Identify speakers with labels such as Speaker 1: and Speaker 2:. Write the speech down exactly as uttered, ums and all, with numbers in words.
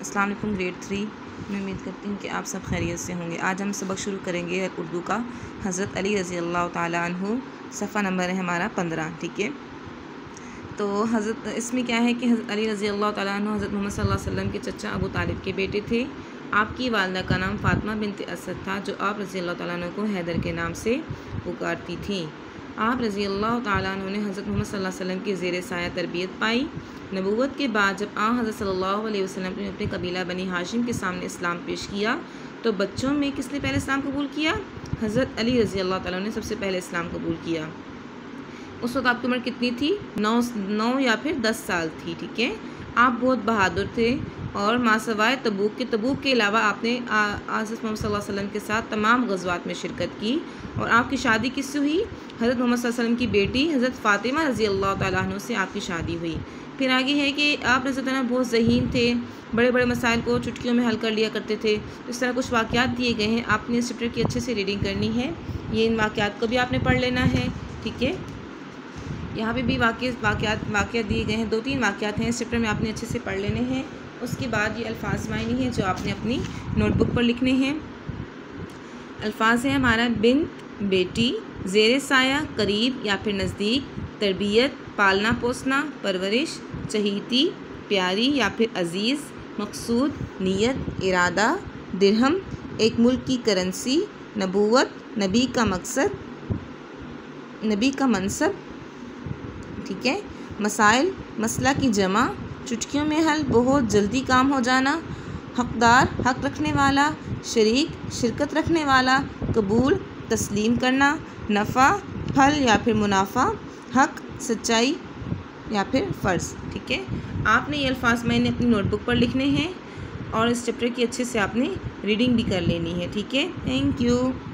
Speaker 1: अस्सलाम वालेकुम grade three. मैं उम्मीद करती हूँ कि आप सब खैरियत से होंगे। आज हम सबक शुरू करेंगे उर्दू का। हज़रत अली रज़ी अल्लाह ताला अन्हु, सफ़ा नंबर है हमारा पंद्रह। ठीक है, तो हज़रत इसमें क्या है कि हज़रत अली रज़ी अल्लाह ताला अन्हु हज़रत मोहम्मद सल्लल्लाहु अलैहि वसल्लम के चचा अबू तालिब के बेटे थे। आपकी वालदा का नाम फ़ातिमा बिन्त असद था, जो आप रज़ी अल्लाह ताला अन्हु को हैदर के नाम से पुकारती थी। आप रज़ी अल्लाह ताला अन्हु ने हज़रत मोहम्मद सल्लल्लाहु अलैहि वसल्लम की ज़ेर साया तरबियत पाई। नबूवत के बाद जब आ हज़रत सल्लल्लाहु अलैहि वसल्लम ने अपने कबीला बनी हाशिम के सामने इस्लाम पेश किया, तो बच्चों में किसने पहले इस्लाम कबूल किया? हज़रत अली रज़ी अल्लाह ताला ने सबसे पहले इस्लाम कबूल किया। उस वक्त आपकी उम्र कितनी थी? नौ नौ या फिर दस साल थी। ठीक है, आप बहुत बहादुर थे और मासवाए तबूक के तबूक के अलावा आपने हज़रत मोहम्मद सल्लल्लाहु अलैहि वसल्लम के साथ तमाम गज़वात में शिरकत की। और आपकी शादी किससे हुई? हज़रत मोहम्मद सल्लल्लाहु अलैहि वसल्लम की बेटी हज़रत फ़ातिमा रज़ी अल्लाह ताला अन्हा से आपकी शादी हुई। फिर आगे है कि आप नज़र तरह बहुत ज़हीन थे, बड़े बड़े मसाइल को चुटकियों में हल कर लिया करते थे। तो इस तरह कुछ वाक़यात दिए गए हैं, आपने इस चैप्टर की अच्छे से रीडिंग करनी है। ये इन वाक़यात को भी आपने पढ़ लेना है। ठीक है, यहाँ पे भी वाक़ वाक़यात वाक़यात दिए गए हैं, दो तीन वाक़यात हैं इस चैप्टर में, आपने अच्छे से पढ़ लेने हैं। उसके बाद ये अल्फाज मायनी है जो आपने अपनी नोटबुक पर लिखने हैं। अल्फाज है हमारा बिन, बेटी, ज़ेर साया, करीब या फिर नज़दीक, तरबियत, पालना पोसना, परवरिश, चहीती, प्यारी या फिर अज़ीज़, मकसूद, नीयत, इरादा, दिरहम, एक मुल्क की करेंसी, नबूवत, नबी का मकसद, नबी का मनसब। ठीक है, मसाइल, मसला की जमा, चुटकियों में हल, बहुत जल्दी काम हो जाना, हकदार, हक रखने वाला, शरीक, शिरकत रखने वाला, कबूल, तस्लीम करना, नफ़ा, फल या फिर मुनाफा, हक, सच्चाई या फिर फ़र्ज़। ठीक है, आपने ये अल्फाज मैंने अपनी नोटबुक पर लिखने हैं और इस चैप्टर की अच्छे से आपने रीडिंग भी कर लेनी है। ठीक है, थैंक यू।